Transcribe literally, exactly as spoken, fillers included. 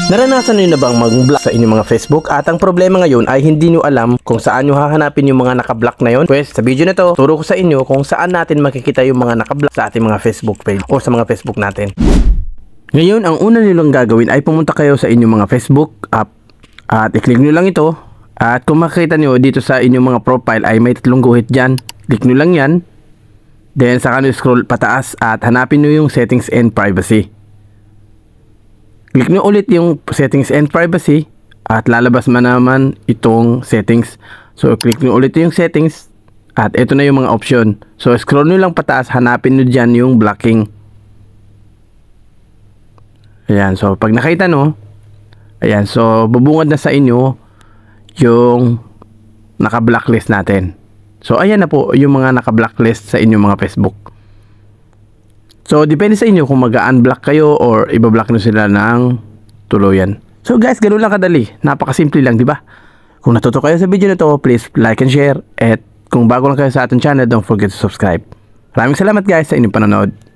Naranasan niyo na bang mag-block sa inyong mga Facebook at ang problema ngayon ay hindi niyo alam kung saan niyo hahanapin yung mga naka-block na yon? Pues sa video na to, turo ko sa inyo kung saan natin makikita yung mga naka-block sa ating mga Facebook page o sa mga Facebook natin. Ngayon, ang una niyo lang gagawin ay pumunta kayo sa inyong mga Facebook app at i-click niyo lang ito. At kung makikita niyo dito sa inyong mga profile ay may tatlong guhit dyan. Click niyo lang yan. Then saka niyo scroll pataas at hanapin niyo yung settings and privacy. Click nyo ulit yung settings and privacy at lalabas man naman itong settings. So click nyo ulit yung settings at ito na yung mga option. So scroll nyo lang pataas, hanapin nyo dyan yung blocking. Ayan, so pag nakita nyo, ayan, so bubungad na sa inyo yung naka-blacklist natin. So ayan na po yung mga naka-blacklist sa inyong mga Facebook. So, depende sa inyo kung mag-unblock kayo or ibablock nyo sila ng tuluyan. So guys, ganun lang kadali. Napakasimple lang, di ba? Kung natuto kayo sa video na to, please like and share. At kung bago lang kayo sa ating channel, don't forget to subscribe. Maraming salamat guys sa inyong panonood.